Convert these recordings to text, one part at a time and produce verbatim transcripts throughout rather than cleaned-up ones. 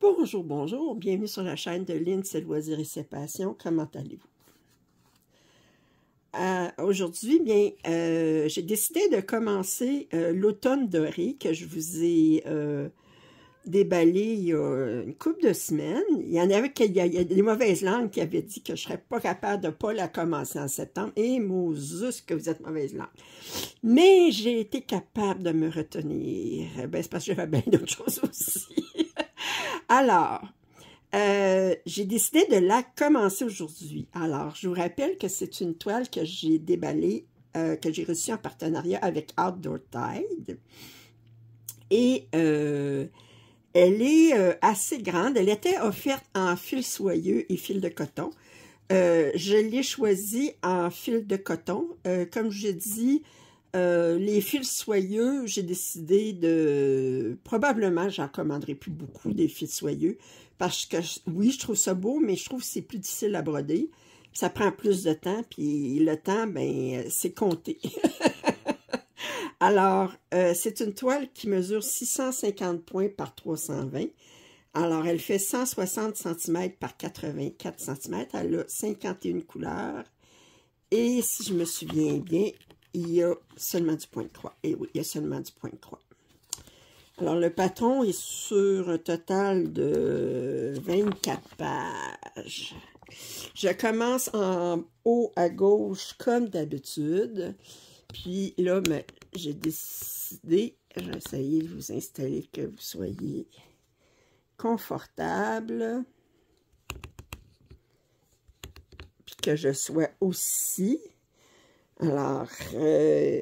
Bonjour, bonjour, bienvenue sur la chaîne de Lynn, ses loisirs et ses passions. Comment allez-vous? Euh, Aujourd'hui, bien, euh, j'ai décidé de commencer euh, l'automne doré que je vous ai euh, déballé il y a une couple de semaines. Il y en avait qui, il y a, il y a des mauvaises langues qui avaient dit que je ne serais pas capable de ne pas la commencer en septembre. Et Moses, que vous êtes mauvaise langue. Mais j'ai été capable de me retenir. Ben, c'est parce que j'avais bien d'autres choses aussi. Alors, euh, j'ai décidé de la commencer aujourd'hui. Alors, je vous rappelle que c'est une toile que j'ai déballée, euh, que j'ai reçue en partenariat avec Outdoor Tide. Et euh, elle est euh, assez grande. Elle était offerte en fil soyeux et fil de coton. Euh, je l'ai choisie en fil de coton. Euh, comme je dis, Euh, les fils soyeux, j'ai décidé de... Probablement, j'en commanderai plus beaucoup des fils soyeux. Parce que, oui, je trouve ça beau, mais je trouve que c'est plus difficile à broder. Ça prend plus de temps, puis le temps, ben, c'est compté. Alors, euh, c'est une toile qui mesure six cent cinquante points par trois cent vingt. Alors, elle fait cent soixante centimètres par quatre-vingt-quatre centimètres. Elle a cinquante et une couleurs. Et si je me souviens bien, il y a seulement du point de croix. Et oui, il y a seulement du point de croix. Alors, le patron est sur un total de vingt-quatre pages. Je commence en haut à gauche, comme d'habitude. Puis là, j'ai décidé, je vais essayer de vous installer que vous soyez confortable. Puis que je sois aussi... Alors, euh,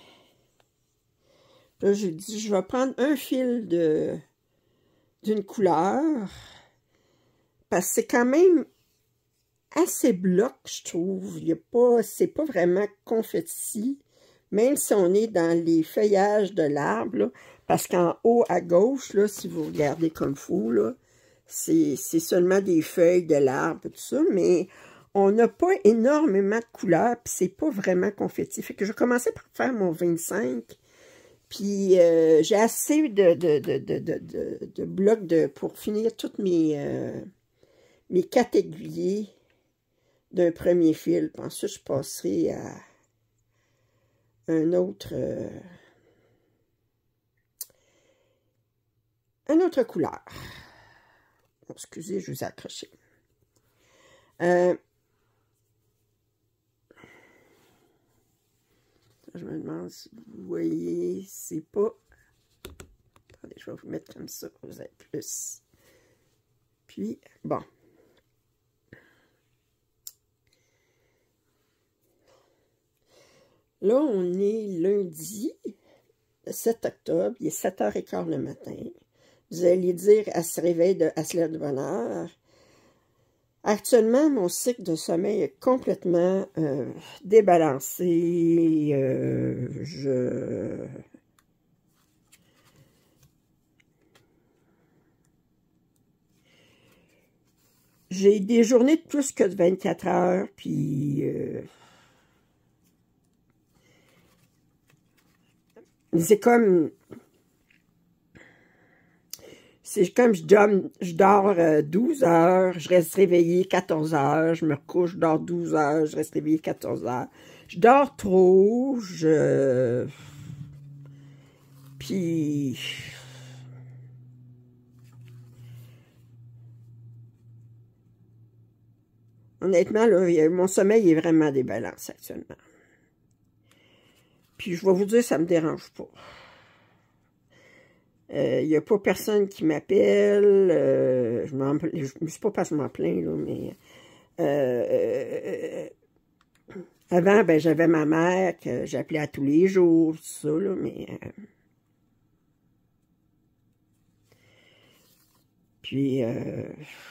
là, je dis, je vais prendre un fil de d'une couleur, parce que c'est quand même assez bloc, je trouve. Il y a pas, c'est pas vraiment confetti, même si on est dans les feuillages de l'arbre, parce qu'en haut à gauche, là, si vous regardez comme fou, là, c'est seulement des feuilles de l'arbre, tout ça, mais... On n'a pas énormément de couleurs, puis c'est pas vraiment confetti. Fait que je commençais par faire mon vingt-cinq, puis euh, j'ai assez de, de, de, de, de, de, de blocs de, pour finir toutes mes, euh, mes quatre aiguillés d'un premier fil. Puis ensuite, je passerai à un autre, euh, une autre couleur. Bon, excusez, je vous ai accroché. Euh, Je me demande si vous voyez, c'est pas... Attendez, je vais vous mettre comme ça, vous avez plus. Puis, bon. Là, on est lundi, sept octobre, il est sept heures quinze le matin. Vous allez dire, elle se réveille, de, elle se lève de bonne heure. Actuellement, mon cycle de sommeil est complètement euh, débalancé. Euh, je... J'ai des journées de plus que de vingt-quatre heures, puis... Euh... C'est comme... C'est comme je dors, je dors euh, douze heures, je reste réveillée quatorze heures, je me recouche, je dors douze heures, je reste réveillée quatorze heures. Je dors trop, je... Puis... Honnêtement, là, mon sommeil est vraiment débalancé actuellement. Puis je vais vous dire, ça me dérange pas. Il euh, n'y a pas personne qui m'appelle. Euh, je ne sais pas parce que je m'en plains, là, mais... Euh, euh, avant, ben, j'avais ma mère que j'appelais à tous les jours, tout ça, là, mais... Euh, puis, euh,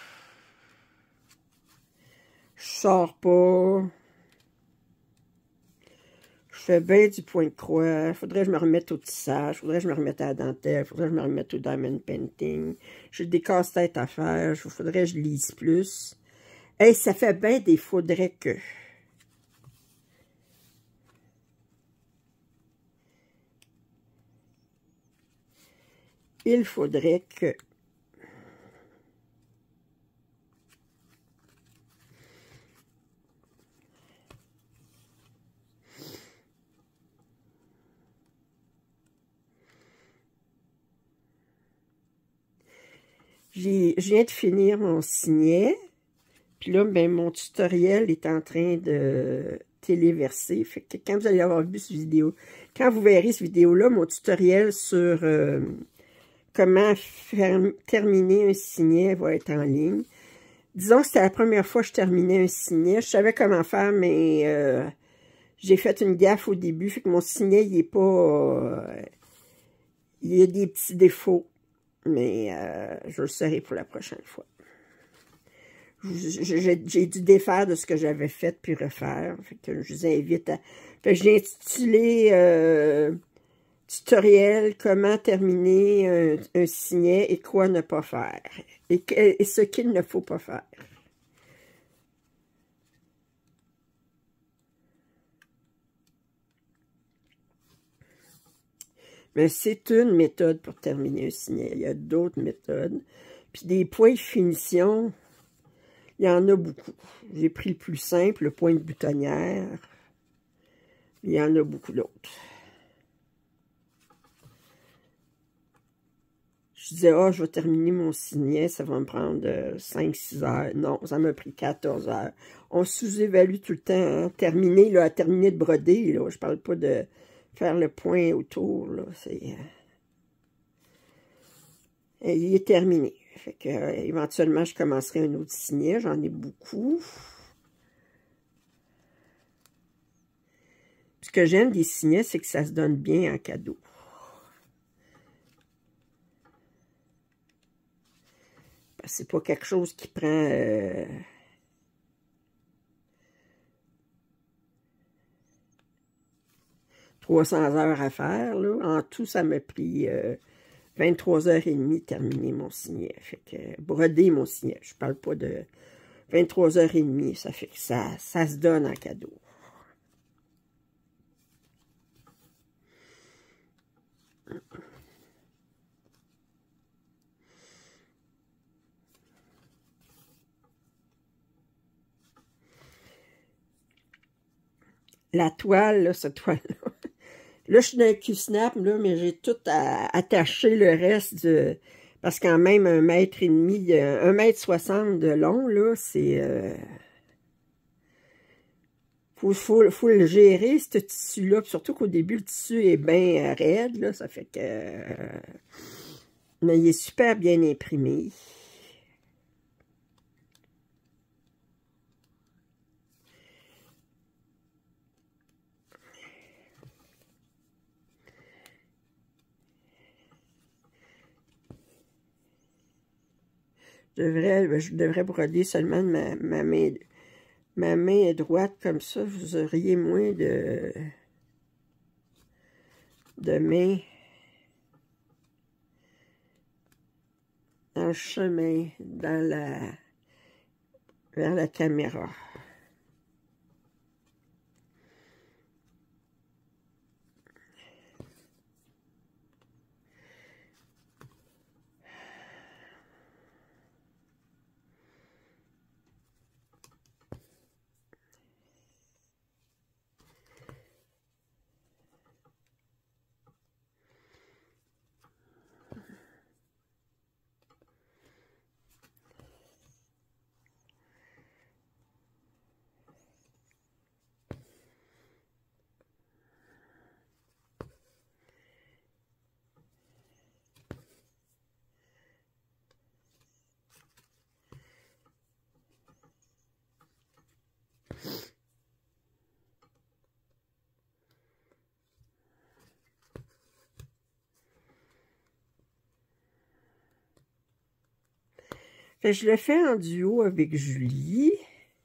je sors pas. Je fais bien du point de croix. Faudrait que je me remette au tissage. Faudrait que je me remette à la dentelle. Faudrait que je me remette au diamond painting. J'ai des casse-têtes à faire. Faudrait que je lise plus. Hey, ça fait bien des faudrait que... Il faudrait que... Je viens de finir mon signet. Puis là, ben, mon tutoriel est en train de téléverser. Fait que quand vous allez avoir vu cette vidéo, quand vous verrez cette vidéo-là, mon tutoriel sur euh, comment faire, terminer un signet va être en ligne. Disons que c'était la première fois que je terminais un signet. Je savais comment faire, mais euh, j'ai fait une gaffe au début. Fait que mon signet, il est pas... Euh, il y a des petits défauts. Mais euh, je le saurai pour la prochaine fois. J'ai dû défaire de ce que j'avais fait puis refaire. Fait que je vous invite à... Fait que j'ai intitulé euh, tutoriel comment terminer un, un signet et quoi ne pas faire. Et, et ce qu'il ne faut pas faire. Mais c'est une méthode pour terminer un signet. Il y a d'autres méthodes. Puis des points de finition, il y en a beaucoup. J'ai pris le plus simple, le point de boutonnière. Il y en a beaucoup d'autres. Je disais, ah, oh, je vais terminer mon signet, ça va me prendre cinq six heures. Non, ça m'a pris quatorze heures. On sous-évalue tout le temps. Hein? Terminer, là, à terminer de broder, là. Je parle pas de faire le point autour, là. C'est... Euh... Il est terminé. Fait que, euh, éventuellement, je commencerai un autre signet. J'en ai beaucoup. Ce que j'aime des signets, c'est que ça se donne bien en cadeau. C'est pas quelque chose qui prend... Euh... trois cents heures à faire, là. En tout, ça m'a pris euh, vingt-trois heures trente de terminer mon signet. Fait que broder mon signet. Je parle pas de vingt-trois heures trente. Ça fait que ça, ça se donne en cadeau. La toile, là, cette toile-là. Là, je suis dans le Q-Snap, là, mais j'ai tout à, attaché le reste de... Parce qu'en même un mètre et demi, un mètre soixante de long, là, c'est... Euh, faut, faut, faut le gérer, ce tissu-là. Surtout qu'au début, le tissu est bien raide, là. Ça fait que... Euh, mais il est super bien imprimé. Je devrais, je devrais broder seulement ma, ma, main, ma main droite comme ça. Vous auriez moins de, de mains dans le chemin, dans la, vers la caméra. Fait que je le fais en duo avec Julie.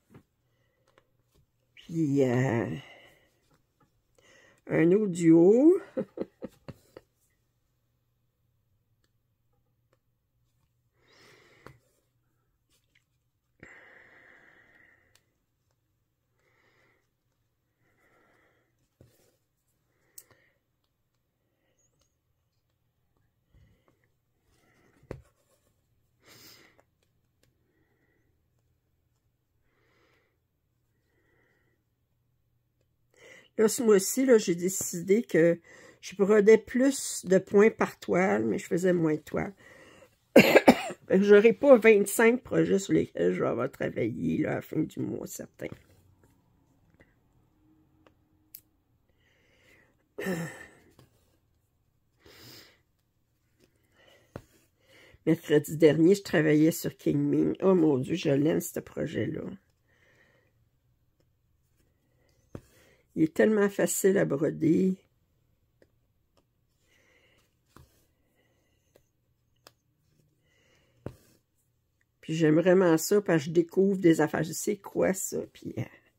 Puis, euh, un autre duo. Là, ce mois-ci, j'ai décidé que je brodais plus de points par toile, mais je faisais moins de toile. Je n'aurai pas vingt-cinq projets sur lesquels je vais avoir travaillé là, à la fin du mois, certain. Mercredi dernier, je travaillais sur King Ming. Oh mon Dieu, je l'aime, ce projet-là. Il est tellement facile à broder. Puis j'aime vraiment ça, parce que je découvre des affaires. Je sais quoi, ça, puis...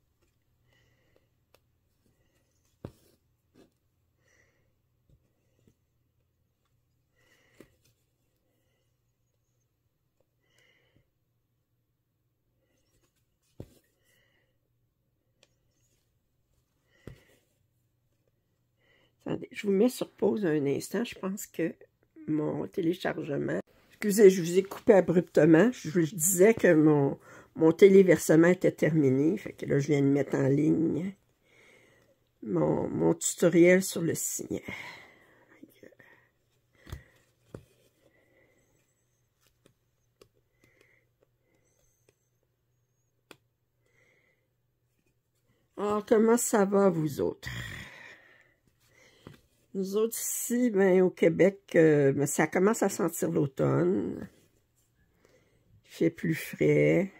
Attendez, je vous mets sur pause un instant. Je pense que mon téléchargement... Excusez, je vous ai coupé abruptement. Je vous disais que mon, mon téléversement était terminé. Fait que là, je viens de mettre en ligne mon, mon tutoriel sur le signe. Alors, comment ça va, vous autres? Nous autres, ici, ben, au Québec, euh, ben, ça commence à sentir l'automne. Il fait plus frais.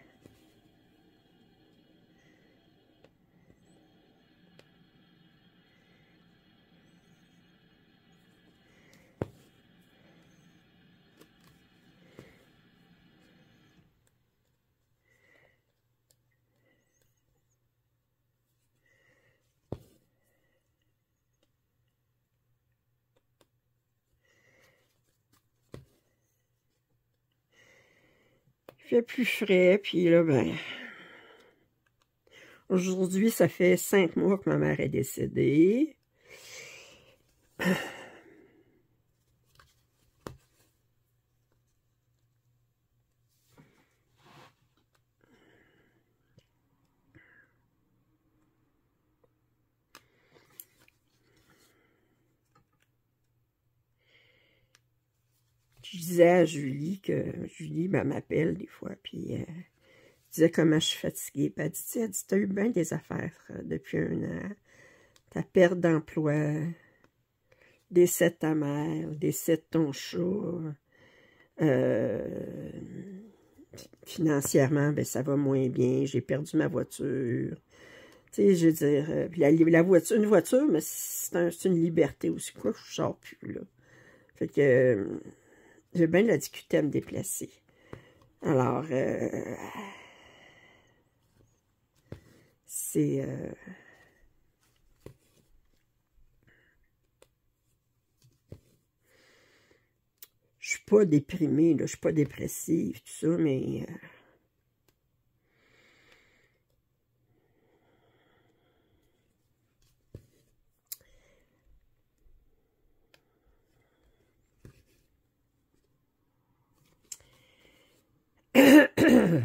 Il fait plus frais, puis là, ben... Aujourd'hui, ça fait cinq mois que ma mère est décédée. Je disais à Julie que Julie ben, m'appelle des fois, puis euh, je disais comment je suis fatiguée. Puis elle dit, elle dit, t'as eu bien des affaires euh, depuis un an. Ta perte d'emploi, décès de ta mère, décès de ton chat. Euh, financièrement, ben, ça va moins bien. J'ai perdu ma voiture. Tu sais, je veux dire, euh, la, la voiture, une voiture, mais c'est un, une liberté aussi. Quoi, je sors plus, là. Fait que... Euh, j'ai bien de la difficulté à me déplacer. Alors, euh, c'est... Euh, je suis pas déprimée, là, je suis pas dépressive, tout ça, mais... Euh,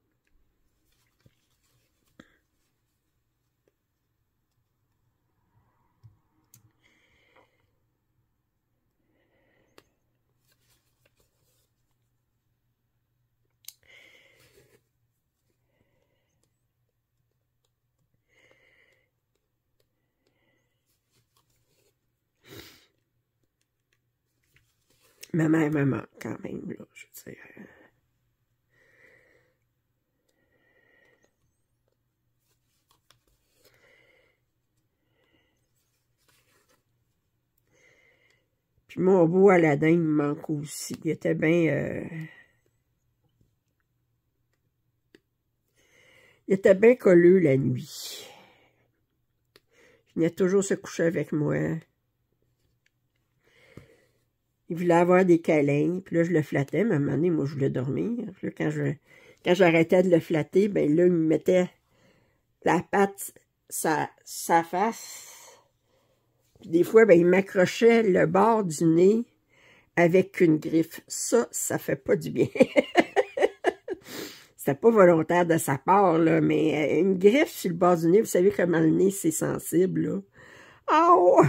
ma mère me manque quand même, là, je veux dire... Puis mon beau Aladdin, il me manque aussi. Il était bien... Euh... Il était bien colleux la nuit. Il venait toujours se coucher avec moi. Il voulait avoir des câlins. Puis là, je le flattais. Mais à un moment donné, moi, je voulais dormir. Puis là, quand je quand j'arrêtais de le flatter, ben là, il me mettait la patte sa, sa face. Puis des fois, ben, il m'accrochait le bord du nez avec une griffe. Ça, ça fait pas du bien. C'était pas volontaire de sa part, là, mais une griffe sur le bord du nez, vous savez comment le nez, c'est sensible, là. Oh!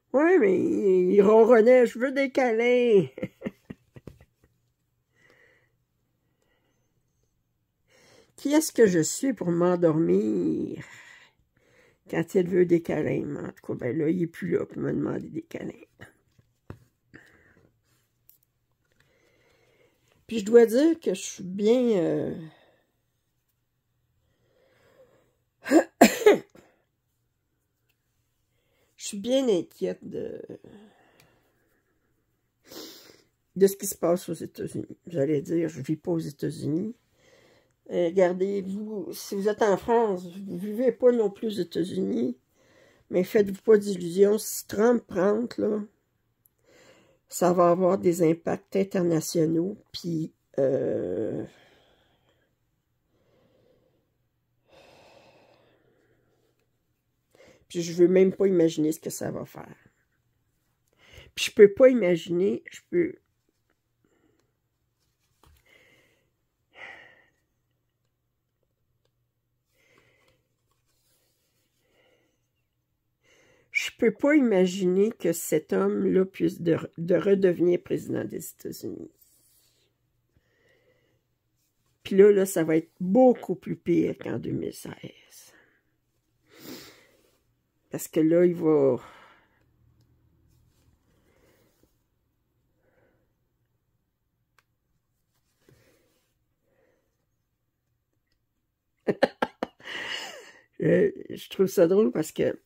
Oui, mais il ronronnait, je veux des câlins. Qui est-ce que je suis pour m'endormir quand il veut des câlins? En tout cas, ben là, il n'est plus là pour me demander des câlins. Puis je dois dire que je suis bien... Euh... je suis bien inquiète de... de ce qui se passe aux États-Unis. J'allais dire, je ne vis pas aux États-Unis. Euh, regardez, vous, si vous êtes en France, vous ne vivez pas non plus aux États-Unis, mais faites-vous pas d'illusions. Si Trump rentre, là, ça va avoir des impacts internationaux, puis... Euh, puis je veux même pas imaginer ce que ça va faire. Puis je peux pas imaginer, je peux... Je peux pas imaginer que cet homme-là puisse de, de redevenir président des États-Unis. Puis là, là, ça va être beaucoup plus pire qu'en deux mille seize. Parce que là, il va... je, je trouve ça drôle parce que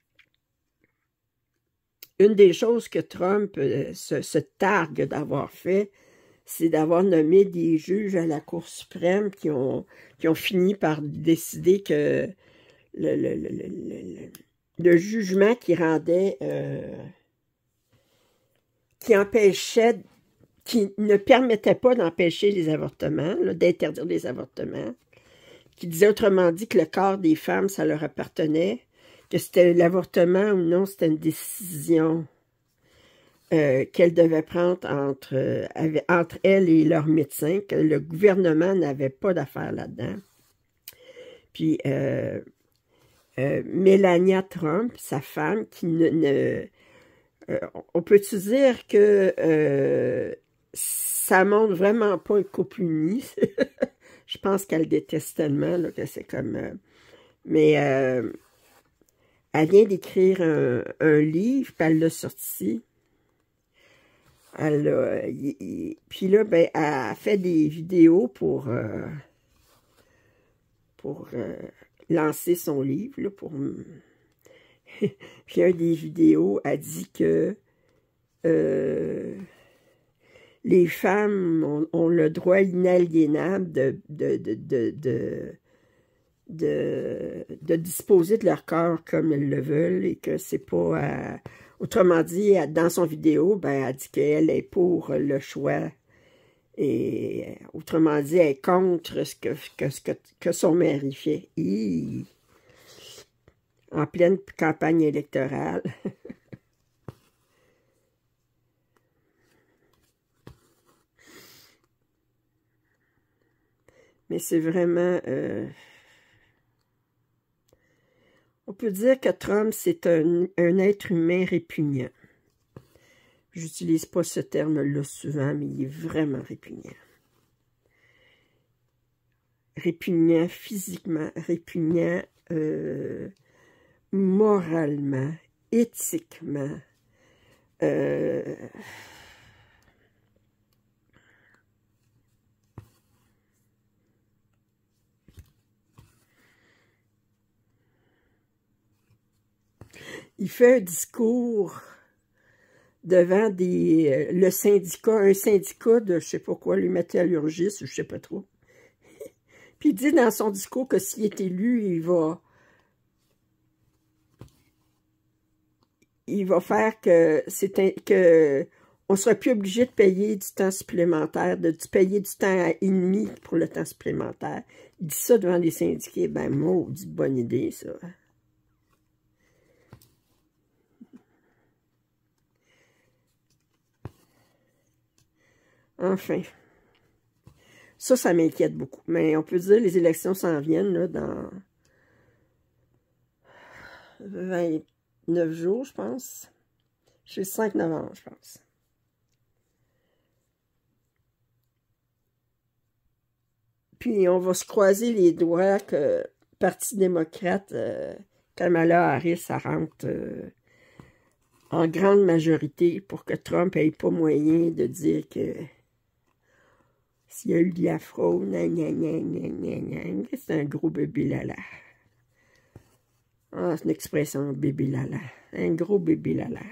une des choses que Trump euh, se, se targue d'avoir fait, c'est d'avoir nommé des juges à la Cour suprême qui ont, qui ont fini par décider que le, le, le, le, le, le jugement qui rendait, euh, qui empêchait, qui ne permettait pas d'empêcher les avortements, d'interdire les avortements, qui disait autrement dit que le corps des femmes, ça leur appartenait, que c'était l'avortement ou non, c'était une décision euh, qu'elles devaient prendre entre, euh, avec, entre elles et leurs médecins, que le gouvernement n'avait pas d'affaires là-dedans. Puis, euh, euh, Melania Trump, sa femme, qui ne... ne euh, on peut-tu dire que euh, ça montre vraiment pas un couple uni? Je pense qu'elle déteste tellement, là, que c'est comme... Euh, mais euh, elle vient d'écrire un, un livre, puis elle l'a sorti. Elle a, y, y, puis là, ben, elle a fait des vidéos pour, euh, pour euh, lancer son livre, là, pour... Puis un des vidéos a dit que euh, les femmes ont, ont le droit inaliénable de, de, de, de, de, de, de disposer de leur corps comme elles le veulent et que c'est pas... Euh, autrement dit, dans son vidéo, ben, elle dit qu'elle est pour le choix et autrement dit, elle est contre ce que, que, que, que son mari fait. Hi! En pleine campagne électorale. Mais c'est vraiment... Euh, on peut dire que Trump, c'est un, un être humain répugnant. J'utilise pas ce terme-là souvent, mais il est vraiment répugnant. Répugnant physiquement, répugnant euh, moralement, éthiquement. Euh, il fait un discours devant des, euh, le syndicat, un syndicat de je sais pas quoi, les métallurgistes, je sais pas trop. Puis il dit dans son discours que s'il est élu, il va il va faire que c'est que on sera plus obligé de payer du temps supplémentaire, de, de payer du temps à ennemi pour le temps supplémentaire. Il dit ça devant les syndiqués, ben maudite bonne idée ça. Enfin, ça, ça m'inquiète beaucoup. Mais on peut dire que les élections s'en viennent là, dans vingt-neuf jours, je pense. C'est le cinq novembre, je pense. Puis, on va se croiser les doigts que le Parti démocrate, euh, Kamala Harris, ça rentre euh, en grande majorité pour que Trump n'ait pas moyen de dire que s'il y a eu de la fraude, c'est un gros bébé lala. Ah, c'est une expression, bébé lala. Un gros bébé lala.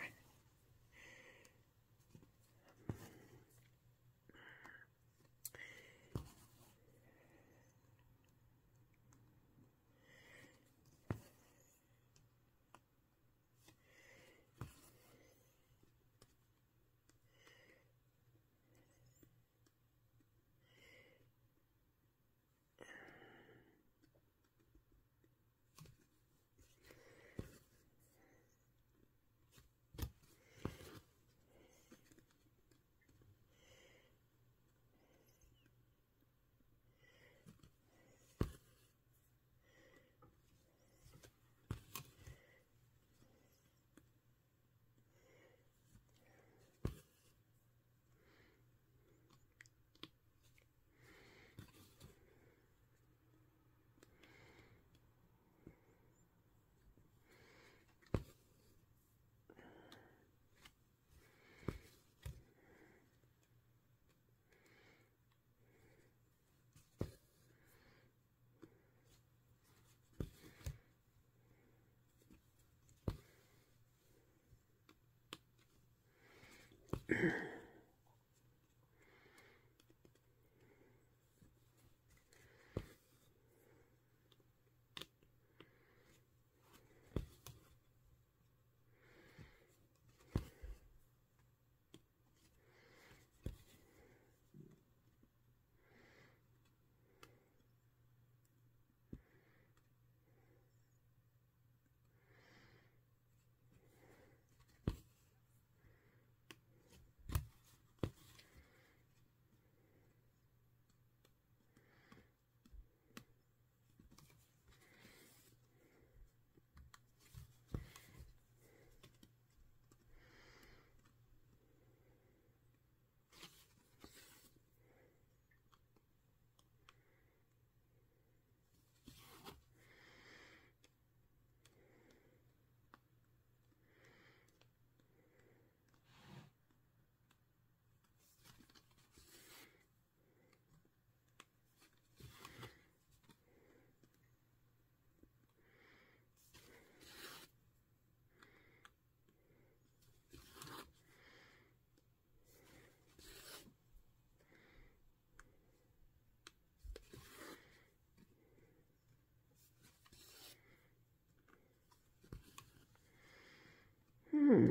Hmm.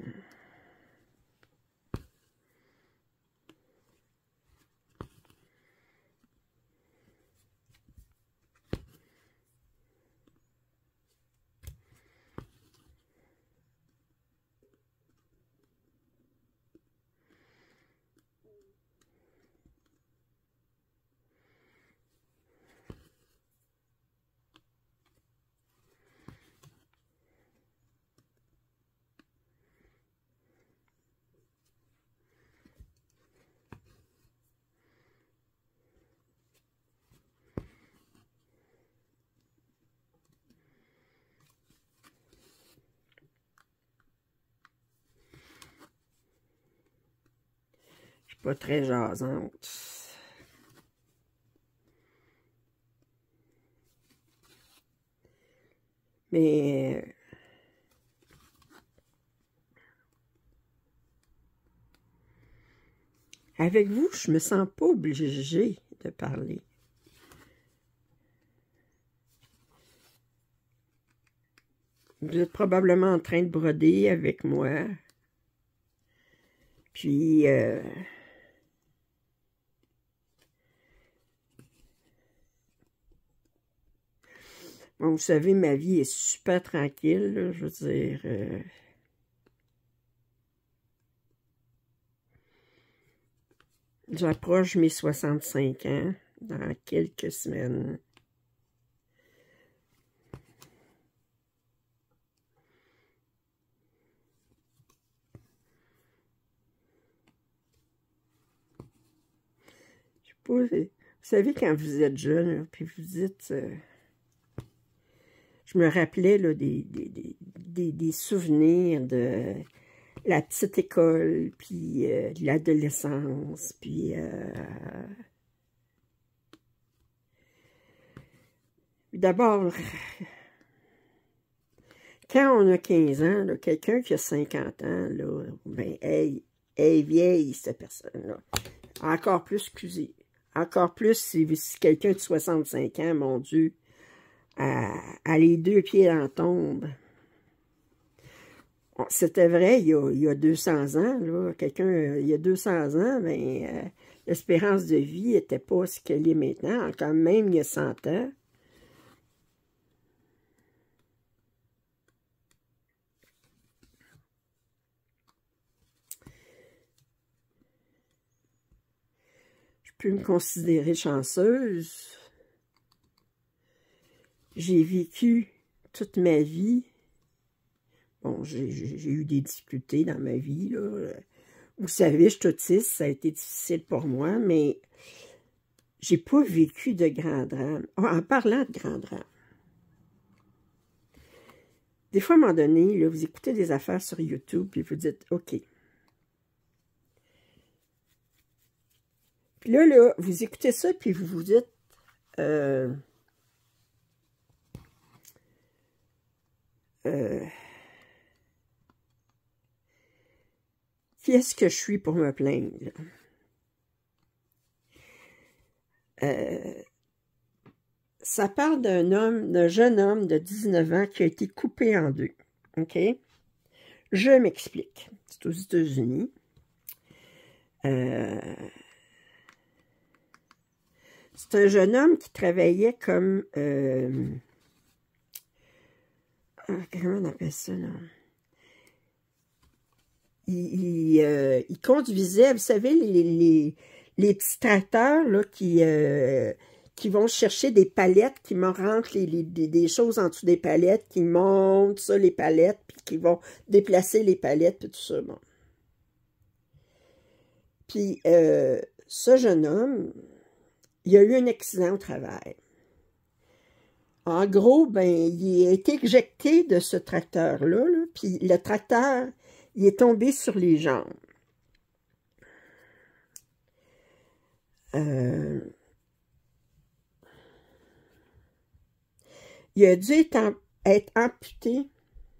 Je suis pas très jasante. Mais avec vous, je me sens pas obligée de parler. Vous êtes probablement en train de broder avec moi. Puis, euh, bon, vous savez, ma vie est super tranquille, là, je veux dire. Euh, J'approche mes soixante-cinq ans dans quelques semaines. pas, vous savez, quand vous êtes jeune, là, puis vous dites, euh, je me rappelais là, des, des, des, des, des souvenirs de la petite école, puis euh, de l'adolescence, puis... Euh, d'abord, quand on a quinze ans, quelqu'un qui a cinquante ans, là, ben, elle, elle est vieille, cette personne-là. Encore plus, excusez, encore plus si, si quelqu'un de soixante-cinq ans, mon Dieu, a, a les deux pieds dans la tombe. C'était vrai il y, a, il y a deux cents ans, là, quelqu'un, il y a deux cents ans, ben, euh, l'espérance de vie n'était pas ce qu'elle est maintenant, quand même il y a cent ans. Je peux me considérer chanceuse. J'ai vécu toute ma vie. Bon, j'ai eu des difficultés dans ma vie, là. Vous savez, je suis autiste, ça a été difficile pour moi, mais j'ai pas vécu de grands drames. Oh, en parlant de grands drames, des fois, à un moment donné, là, vous écoutez des affaires sur YouTube, puis vous dites, OK. Puis là, là, vous écoutez ça, puis vous vous dites, euh, euh, qui est-ce que je suis pour me plaindre? Euh, ça parle d'un homme, d'un jeune homme de dix-neuf ans qui a été coupé en deux. OK? Je m'explique. C'est aux États-Unis. Euh, c'est un jeune homme qui travaillait comme... Euh, comment on appelle ça, là? Il, il, euh, il conduisait, vous savez, les, les, les petits tracteurs là, qui, euh, qui vont chercher des palettes, qui rentrent les, les, des, des choses en dessous des palettes, qui montent ça, les palettes, puis qui vont déplacer les palettes, puis tout ça. Bon. Puis, euh, ce jeune homme, il a eu un accident au travail. En gros, ben, il a été éjecté de ce tracteur-là, là, puis le tracteur... il est tombé sur les jambes. Euh, il a dû être, être amputé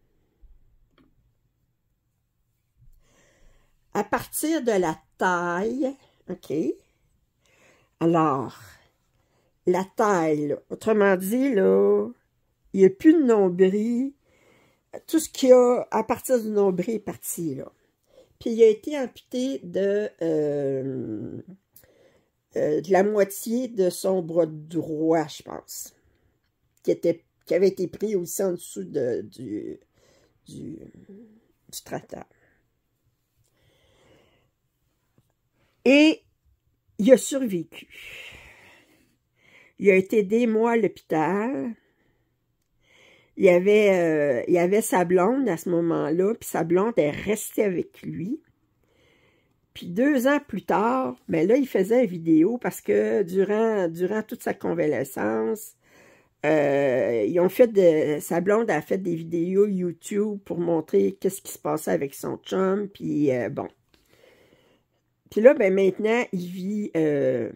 à partir de la taille. OK? Alors, la taille, là, autrement dit, là, il n'y a plus de nombril. Tout ce qu'il y a à partir du nombril est parti, là. Puis il a été amputé de, euh, euh, de la moitié de son bras droit, je pense, qui, était, qui avait été pris aussi en dessous de, du, du, du tracteur. Et il a survécu. Il a été des mois à l'hôpital. Il y avait, euh, il y avait sa blonde à ce moment-là, puis sa blonde est restée avec lui. Puis deux ans plus tard, ben là, il faisait une vidéo parce que durant, durant toute sa convalescence, euh, ils ont fait de, sa blonde a fait des vidéos YouTube pour montrer qu'est-ce qui se passait avec son chum, puis euh, bon. Puis là, ben maintenant, il vit... Euh,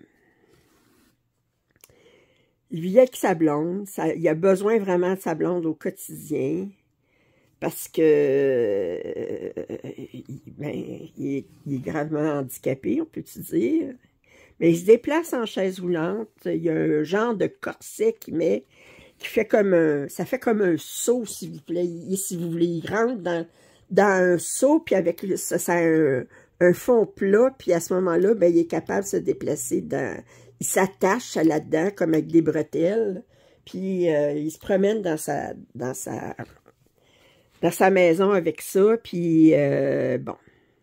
Il vit avec sa blonde. Ça, il a besoin vraiment de sa blonde au quotidien. Parce que euh, ben, il, est, il est gravement handicapé, on peut-tu dire. Mais il se déplace en chaise roulante. Il y a un genre de corset qu'il met, qui fait comme un... ça fait comme un seau, s'il vous plaît. Il, si vous voulez, il rentre dans, dans un seau, puis avec ça, ça a un, un fond plat, puis à ce moment-là, ben, il est capable de se déplacer dans... Il s'attache là-dedans comme avec des bretelles, puis euh, il se promène dans sa dans sa dans sa maison avec ça, puis euh, bon.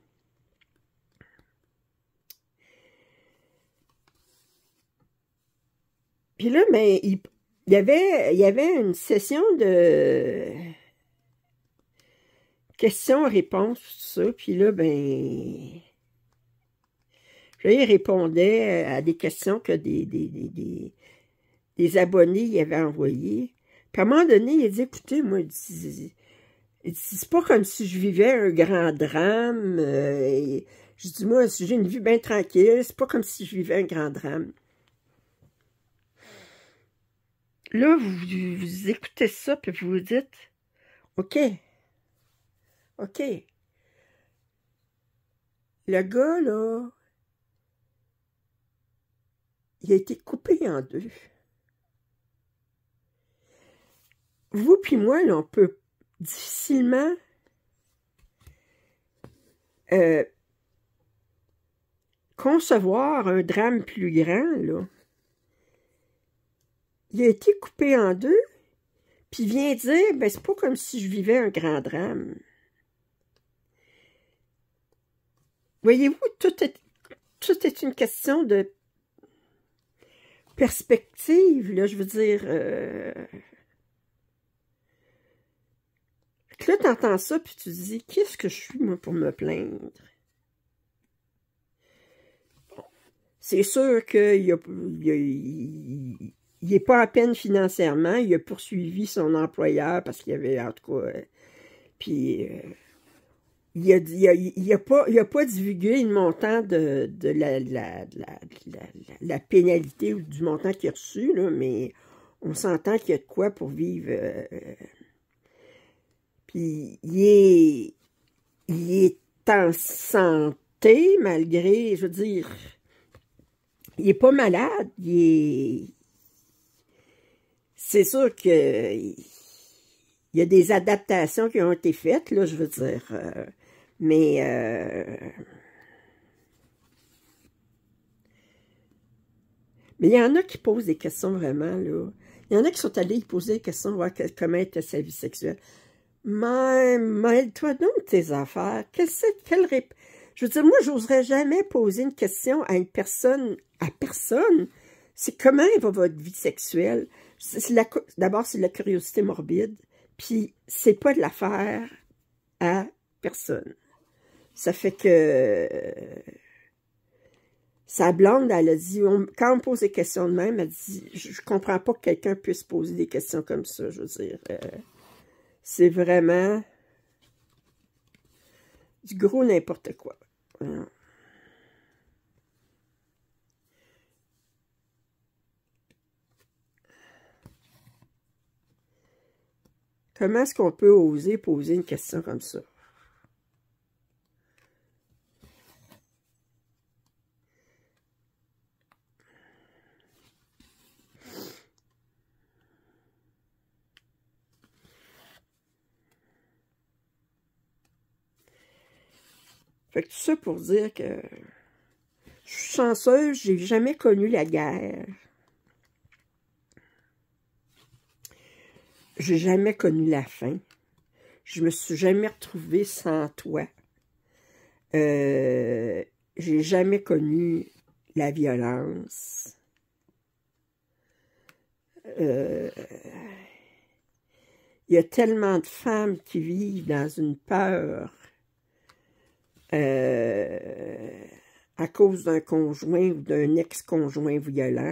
Puis là, ben, il, il y avait il y avait une session de questions-réponses, tout ça, puis là, ben, Puis là, il répondait à des questions que des, des, des, des, des abonnés y avaient envoyées. Puis à un moment donné, il a dit, écoutez, moi, il dit, il dit, c'est pas comme si je vivais un grand drame. Euh, et je dis, moi, si j'ai une vie bien tranquille, c'est pas comme si je vivais un grand drame. Là, vous, vous écoutez ça, puis vous vous dites, OK, OK, le gars, là, il a été coupé en deux. Vous puis moi, là, on peut difficilement euh, concevoir un drame plus grand, là. Il a été coupé en deux, puis il vient dire, ben c'est pas comme si je vivais un grand drame. Voyez-vous, tout est, tout est une question de perspective, là, je veux dire. Euh... Là, tu entends ça, puis tu te dis, qu'est-ce que je suis, moi, pour me plaindre? Bon. C'est sûr qu'il a, il a, il, il n'est pas à peine financièrement, il a poursuivi son employeur parce qu'il y avait, en tout cas, euh, puis euh, il a, il a, il a pas, il a pas divulgué le montant de, de, la, la, la, la, la pénalité ou du montant qu'il a reçu, là, mais on s'entend qu'il y a de quoi pour vivre. Euh, puis il est, il est en santé malgré, je veux dire, il n'est pas malade, il est... C'est sûr que il y a des adaptations qui ont été faites, là, je veux dire, euh, mais euh, mais il y en a qui posent des questions vraiment, là. Il y en a qui sont allés y poser des questions, voir que, comment était sa vie sexuelle. Mais mêle-toi donc de tes affaires. Quelle, quelle rép... Je veux dire, moi, j'oserais jamais poser une question à une personne, à personne. C'est comment va votre vie sexuelle? D'abord, c'est de la curiosité morbide, puis c'est pas de l'affaire à personne. Ça fait que sa blonde, elle a dit, on, quand on me pose des questions de même, elle dit, je, je comprends pas que quelqu'un puisse poser des questions comme ça, je veux dire. Euh, c'est vraiment du gros n'importe quoi. Voilà. Comment est-ce qu'on peut oser poser une question comme ça? Fait que tout ça pour dire que je suis chanceuse, j'ai jamais connu la guerre. J'ai jamais connu la faim. Je me suis jamais retrouvée sans toi. Euh, j'ai jamais connu la violence. Euh, il y a tellement de femmes qui vivent dans une peur euh, à cause d'un conjoint ou d'un ex-conjoint violent.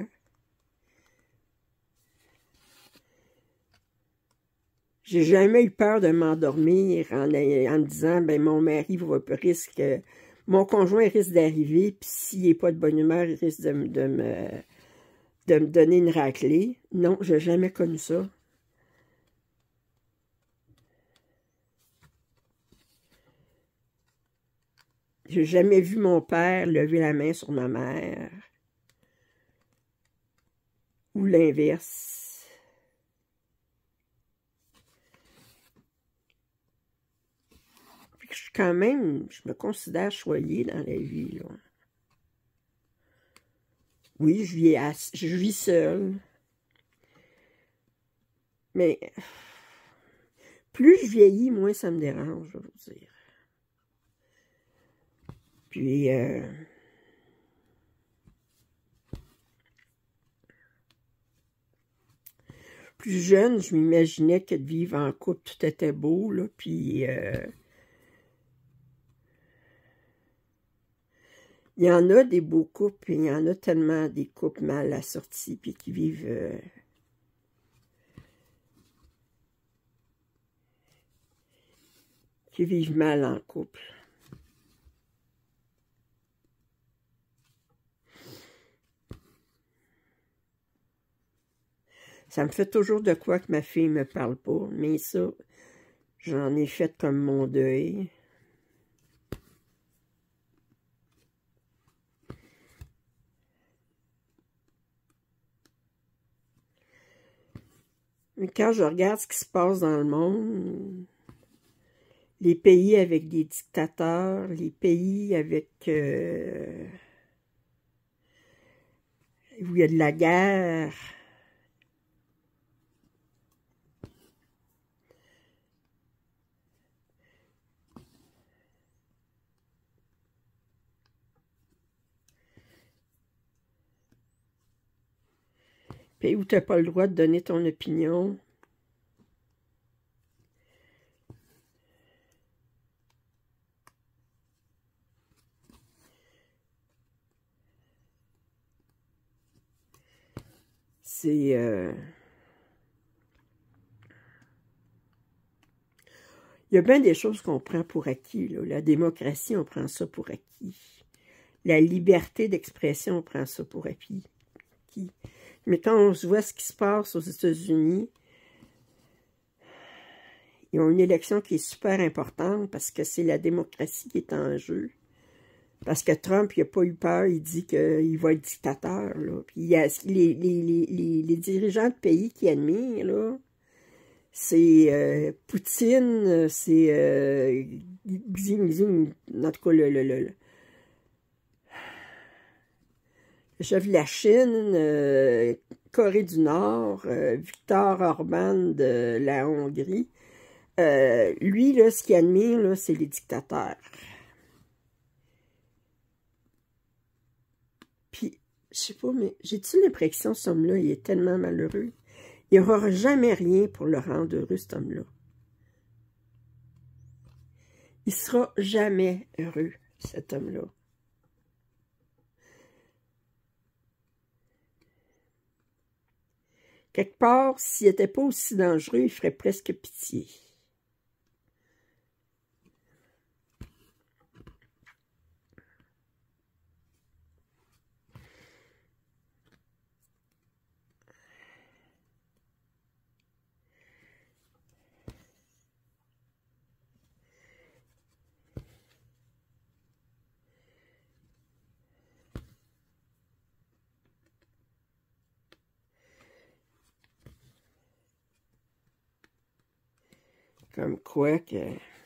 J'ai jamais eu peur de m'endormir en, en me disant, ben mon mari va, risque, mon conjoint risque d'arriver, puis s'il n'est pas de bonne humeur, il risque de, de, me, de me donner une raclée. Non, j'ai jamais connu ça. J'ai jamais vu mon père lever la main sur ma mère. Ou l'inverse. Je suis quand même, je me considère choyée dans la vie, là. Oui, je vis, à, je vis seule. Mais plus je vieillis, moins ça me dérange, je vais vous dire. Puis, euh, plus jeune, je m'imaginais que de vivre en couple, tout était beau, là, puis... Euh, Il y en a des beaux couples, puis il y en a tellement des couples mal assortis, puis qui vivent... Euh, qui vivent mal en couple. Ça me fait toujours de quoi que ma fille me parle pas, mais ça, j'en ai fait comme mon deuil. Mais quand je regarde ce qui se passe dans le monde, les pays avec des dictateurs, les pays avec euh, où il y a de la guerre, pays où tu n'as pas le droit de donner ton opinion. C'est... Euh... Il y a bien des choses qu'on prend pour acquis, là. La démocratie, on prend ça pour acquis. La liberté d'expression, on prend ça pour acquis. Mais quand on voit ce qui se passe aux États-Unis, ils ont une élection qui est super importante parce que c'est la démocratie qui est en jeu. Parce que Trump, il n'a pas eu peur, il dit qu'il va être dictateur, là. Puis il y a les, les, les, les dirigeants de pays qui admirent, là, c'est euh, Poutine, c'est euh, en tout cas le, le, le, le chef de la Chine, euh, Corée du Nord, euh, Viktor Orban de la Hongrie. Euh, lui, là, ce qu'il admire, là, c'est les dictateurs. Puis, je sais pas, mais j'ai-tu l'impression que cet homme-là, il est tellement malheureux? Il n'y aura jamais rien pour le rendre heureux, cet homme-là. Il ne sera jamais heureux, cet homme-là. Quelque part, s'il n'était pas aussi dangereux, il ferait presque pitié. Comme quoi que...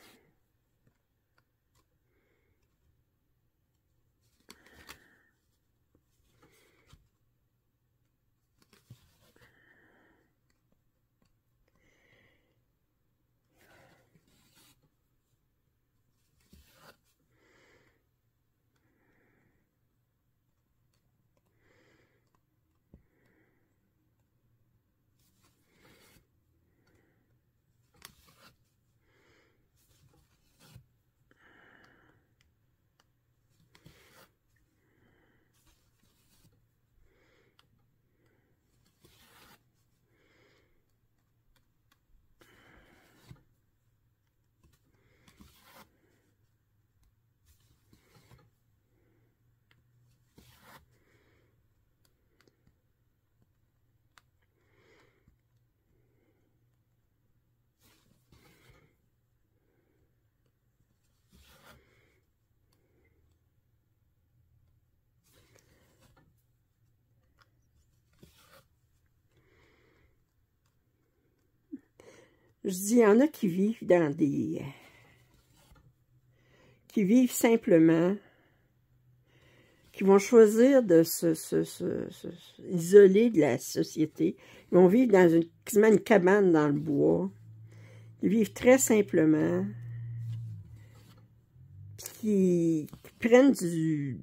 Je dis, il y en a qui vivent dans des... qui vivent simplement, qui vont choisir de se, se, se, se, se isoler de la société. Ils vont vivre dans une, quasiment une cabane dans le bois. Ils vivent très simplement. Qui, qui prennent du,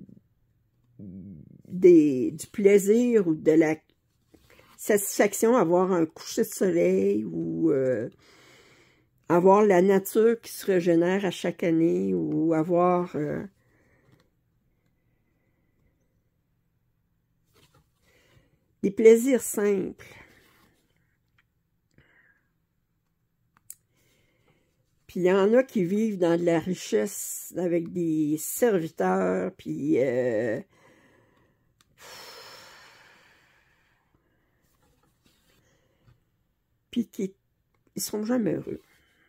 des, du plaisir ou de la satisfaction à voir un coucher de soleil ou euh, avoir la nature qui se régénère à chaque année ou avoir... Euh, des plaisirs simples. Puis il y en a qui vivent dans de la richesse avec des serviteurs, puis euh, puis qui ils sont jamais heureux.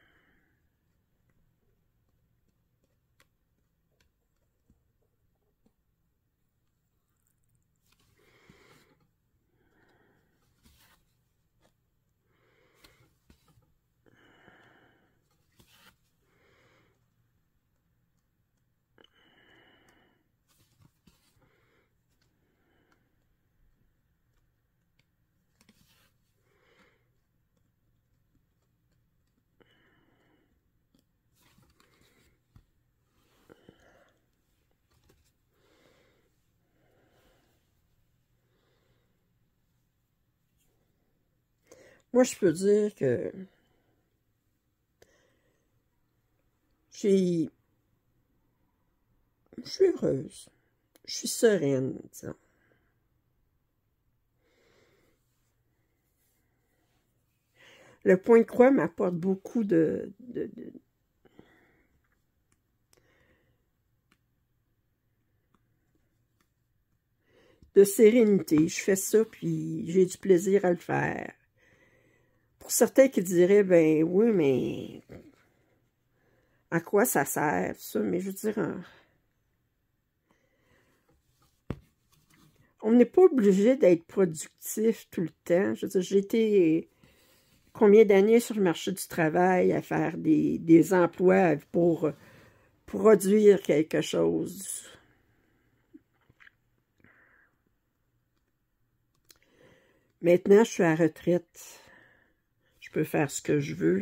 Moi, je peux dire que j'ai... Je suis heureuse. Je suis sereine, disons. Le point de croix m'apporte beaucoup de, de, de, de sérénité. Je fais ça, puis j'ai du plaisir à le faire. Pour certains qui diraient, ben oui, mais à quoi ça sert, ça? Mais je veux dire, hein, on n'est pas obligé d'être productif tout le temps. Je veux dire, j'ai été combien d'années sur le marché du travail à faire des, des emplois pour produire quelque chose. Maintenant, je suis à la retraite. Je peux faire ce que je veux.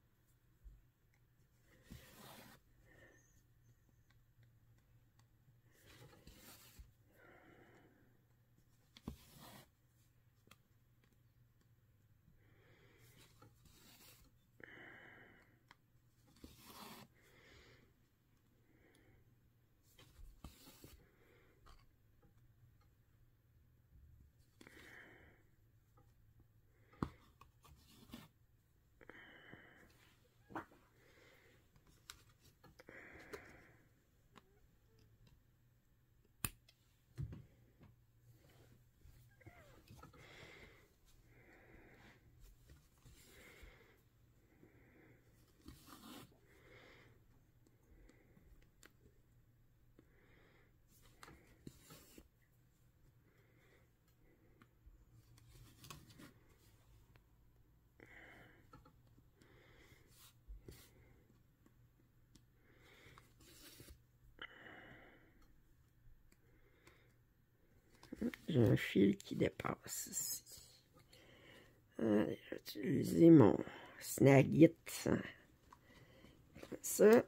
J'ai un fil qui dépasse ici. Allez, je vais utiliser mon Snagit. Comme ça.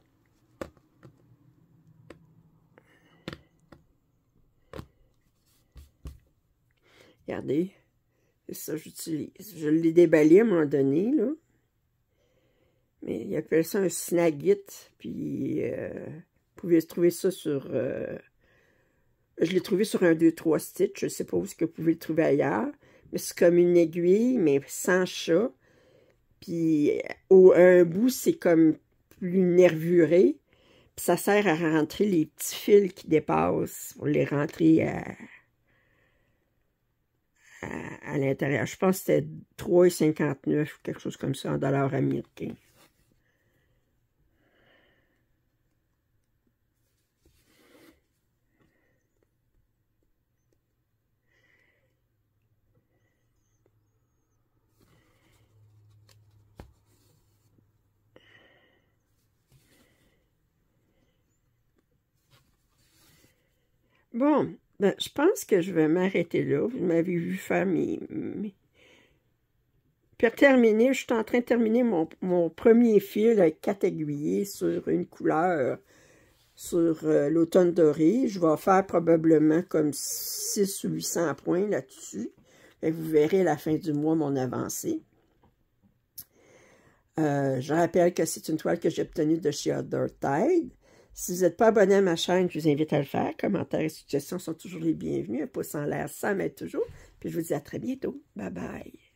Regardez. C'est ça que j'utilise. Je l'ai déballé à un moment donné, là. Mais ils appellent ça un Snagit. Puis, euh, vous pouvez trouver ça sur... Euh, je l'ai trouvé sur un deux trois Stitch. Je ne sais pas où est-ce que vous pouvez le trouver ailleurs. Mais c'est comme une aiguille, mais sans chat. Puis, au un bout, c'est comme plus nervuré. Puis, ça sert à rentrer les petits fils qui dépassent pour les rentrer à, à, à l'intérieur. Je pense que c'était trois cinquante-neuf ou quelque chose comme ça en dollars américains. Bon, ben, je pense que je vais m'arrêter là. Vous m'avez vu faire mes... mes... Pour terminer, je suis en train de terminer mon, mon premier fil avec quatre aiguillés sur une couleur, sur euh, l'automne doré. Je vais faire probablement comme six ou huit cents points là-dessus. Vous verrez à la fin du mois mon avancée. Euh, je rappelle que c'est une toile que j'ai obtenue de chez Other Tide. Si vous n'êtes pas abonné à ma chaîne, je vous invite à le faire. Commentaires et suggestions sont toujours les bienvenus. Un pouce en l'air, ça m'aide toujours. Puis je vous dis à très bientôt. Bye bye.